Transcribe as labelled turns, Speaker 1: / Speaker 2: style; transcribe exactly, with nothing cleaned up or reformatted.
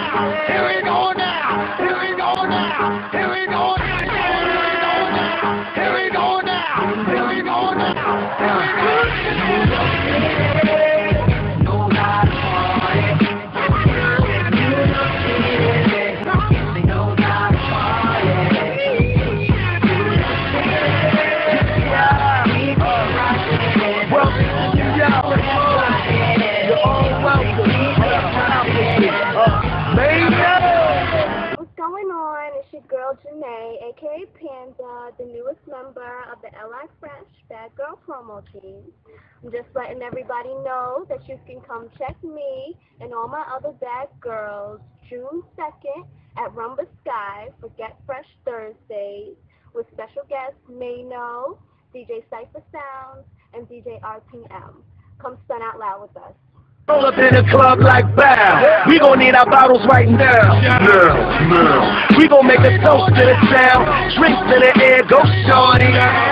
Speaker 1: now, here we go now, here we go now, here we go now, here we go now, here we go now, here we go now.
Speaker 2: What's going on? It's your girl Janee, aka Panda, the newest member of the L I Fresh Bad Girl promo team. I'm just letting everybody know that you can come check me and all my other bad girls June second at Rumba Sky for Get Fresh Thursdays with special guests Mano, D J Cypher Sounds, and D J R P M. Come stun out loud with us.
Speaker 1: Roll up in the club like bow. We gon' need our bottles right now. Now, now. We gon' make a toast to the town. Drinks in the air, go shorty.